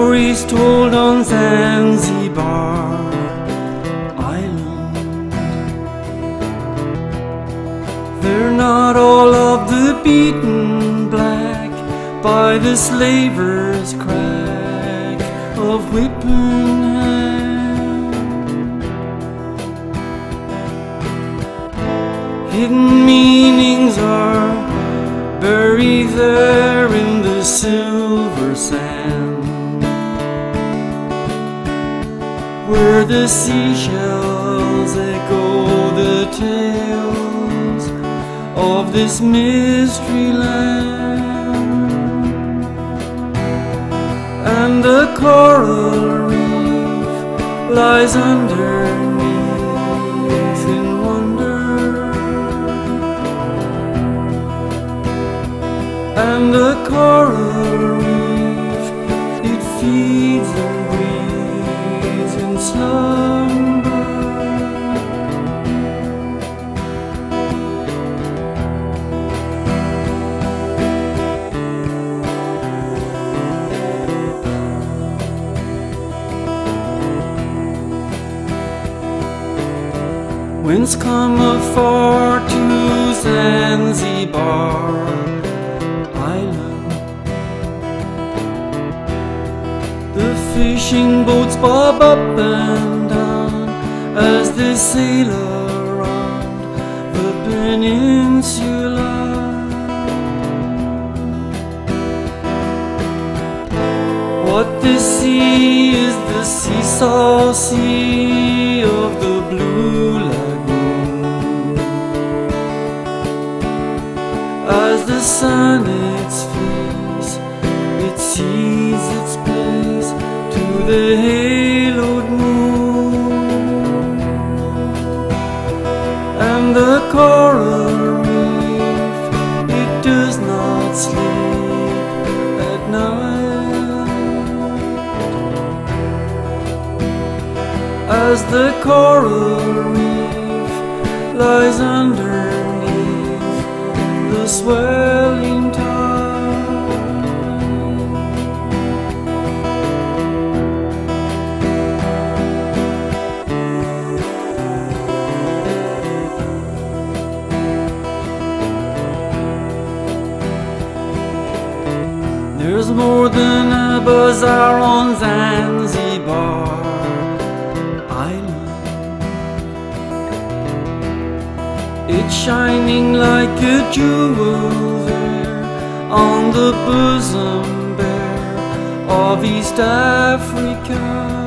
stories told on Zanzibar Island. They're not all of the beaten black by the slaver's crack of whipping hand. Hidden meanings are buried there in the silver sand, where the seashells echo the tales of this mystery land. And the coral reef lies underneath in wonder, and the coral reef, it feeds and breathes in slumber. Winds come afar to Zanzibar Island. The fishing boats bob up and down as they sail around the peninsula. What they see is the seesaw sea of the blue lagoon, as the sun its face, it sees its place to the haloed moon. And the coral reef, it does not sleep at night, as the coral reef lies underneath the swelling tide. There's more than a bazaar on Zanzibar Island. It's shining like a jewel there on the bosom bare of East Africa.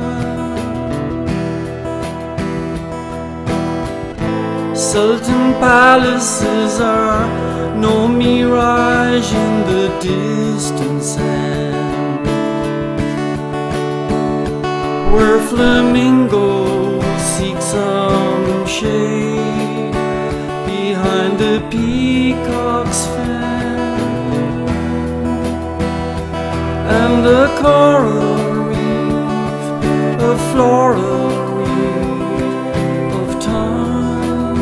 Sultan palaces are no mirage in the distant sand, where flamingos seek some shade behind the peacock's fan. And the coral reef, a floral reef of time,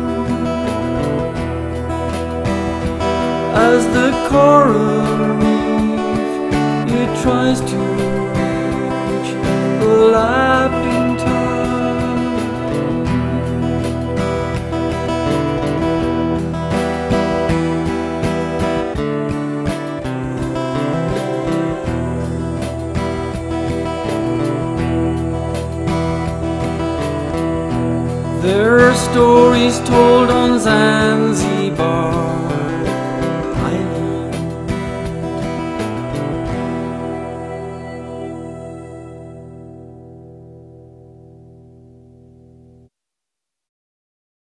as the coral reef, it tries to reach the lapping tide. There are stories told on Zanzibar